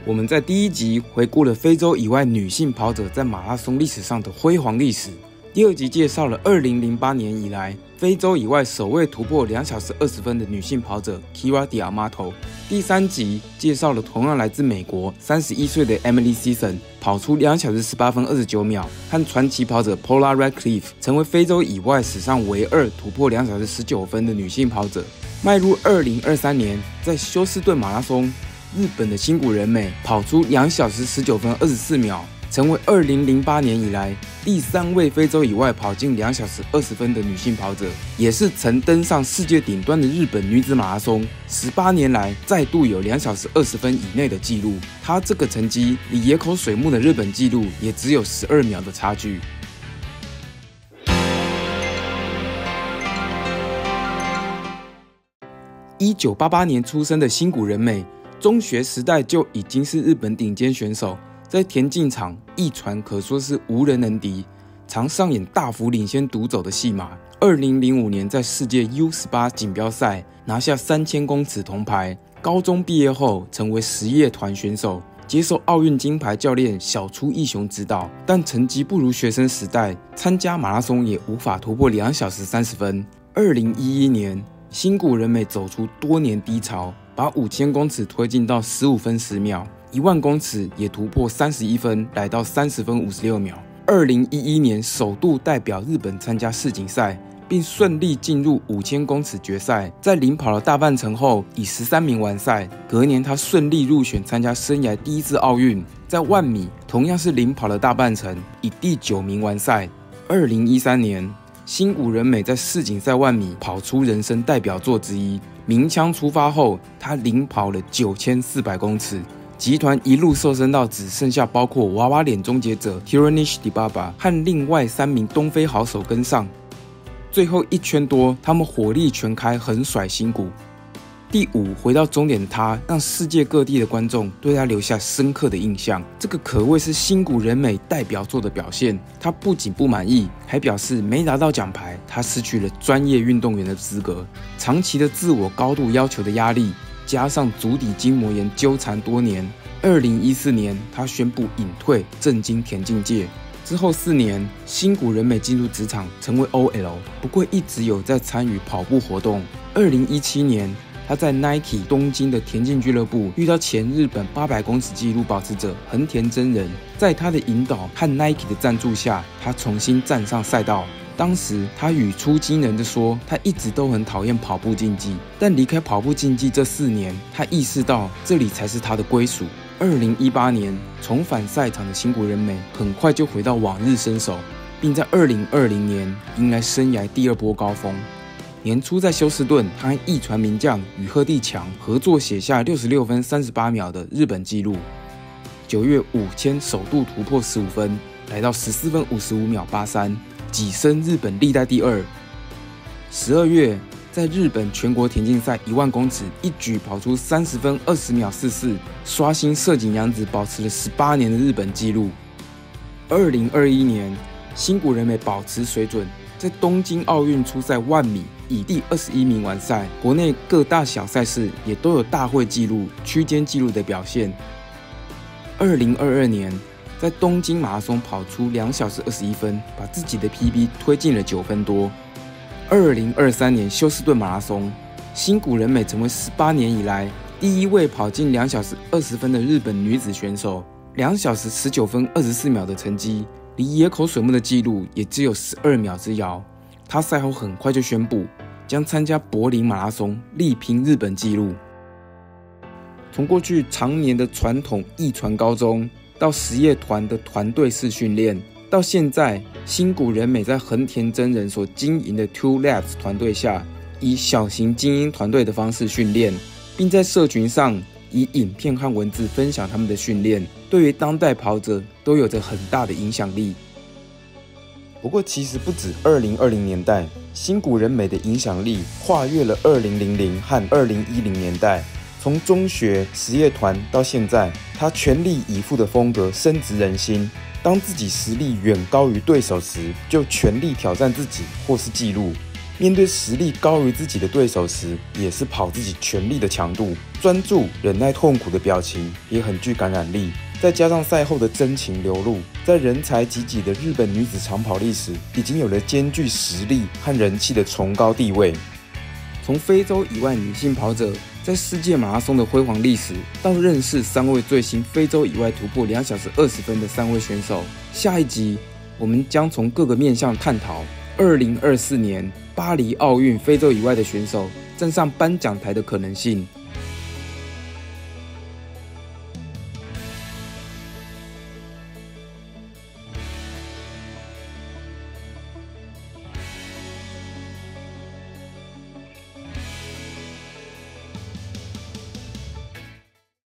我们在第一集回顾了非洲以外女性跑者在马拉松历史上的辉煌历史。第二集介绍了2008年以来非洲以外首位突破2小时20分的女性跑者 Kira D'Amato。第三集介绍了同样来自美国31岁的 Emily Sisson 跑出2小时18分29秒，和传奇跑者 Paula Radcliffe 成为非洲以外史上唯二突破2小时19分的女性跑者。迈入2023年，在休斯顿马拉松，日本的新谷仁美跑出2小时19分24秒，成为2008年以来第3位非洲以外跑进2小时20分的女性跑者，也是曾登上世界顶端的日本女子马拉松18年来再度有2小时20分以内的纪录。她这个成绩离野口水木的日本纪录也只有12秒的差距。1988年出生的新谷仁美，中学时代就已经是日本顶尖选手，在田径场一传可说是无人能敌，常上演大幅领先独走的戏码。2005年在世界 U18 锦标赛拿下3000公尺铜牌，高中毕业后成为实业团选手，接受奥运金牌教练小出义雄指导，但成绩不如学生时代，参加马拉松也无法突破2小时30分。2011年新谷仁美走出多年低潮，把5000公尺推进到15分10秒，10000公尺也突破31分，来到30分56秒。2011年首度代表日本参加世锦赛，并顺利进入5000公尺决赛。在领跑了大半程后，以13名完赛。隔年，他顺利入选参加生涯第一次奥运，在10000米同样是领跑了大半程，以第9名完赛。2013年。新谷仁美在世锦赛10000米跑出人生代表作之一，鸣枪出发后，他领跑了9400公尺，集团一路瘦身到只剩下包括娃娃脸终结者 Tironish Dibaba 和另外3名东非好手跟上。最后1圈多，他们火力全开，横甩新谷。第5回到终点的他，让世界各地的观众对他留下深刻的印象。这个可谓是新谷仁美代表作的表现。他不仅不满意，还表示没拿到奖牌，他失去了专业运动员的资格。长期的自我高度要求的压力，加上足底筋膜炎纠缠多年，2014年他宣布隐退，震惊田径界。之后4年，新谷仁美进入职场，成为 OL， 不过一直有在参与跑步活动。2017年。他在 Nike 东京的田径俱乐部遇到前日本800公尺纪录保持者横田真人，在他的引导和 Nike 的赞助下，他重新站上赛道。当时他语出惊人地说，他一直都很讨厌跑步竞技，但离开跑步竞技这4年，他意识到这里才是他的归属。2018年重返赛场的新谷仁美很快就回到往日身手，并在2020年迎来生涯第2波高峰。年初在休斯顿，他和一传名将与贺地强合作写下66分38秒的日本纪录。9月5000首度突破15分，来到14分55秒83，跻身日本历代第2。12月在日本全国田径赛10000公尺一举跑出30分20秒44，刷新涩井洋子保持了18年的日本纪录。2021年，新谷仁美保持水准，在东京奥运初赛10000米以第21名完赛，国内各大小赛事也都有大会纪录、区间纪录的表现。2022年，在东京马拉松跑出2小时21分，把自己的 PB 推进了9分多。2023年休斯顿马拉松，新谷仁美成为18年以来第1位跑进2小时20分的日本女子选手，2小时19分24秒的成绩，离野口水木的纪录也只有12秒之遥。他赛后很快就宣布将参加柏林马拉松，力拼日本纪录。从过去常年的传统一传高中，到实业团的团队式训练，到现在新谷仁美在横田真人所经营的 Two Labs 团队下，以小型精英团队的方式训练，并在社群上以影片和文字分享他们的训练，对于当代跑者都有着很大的影响力。不过其实不止2020年代，新谷仁美的影响力跨越了2000和2010年代。从中学实业团到现在，他全力以赴的风格深植人心。当自己实力远高于对手时，就全力挑战自己或是纪录。 面对实力高于自己的对手时，也是跑自己全力的强度，专注、忍耐痛苦的表情也很具感染力。再加上赛后的真情流露，在人才济济的日本女子长跑历史，已经有了兼具实力和人气的崇高地位。从非洲以外女性跑者在世界马拉松的辉煌历史，到认识3位最新非洲以外突破2小时20分的3位选手，下一集我们将从各个面向探讨2024年巴黎奥运非洲以外的选手站上颁奖台的可能性。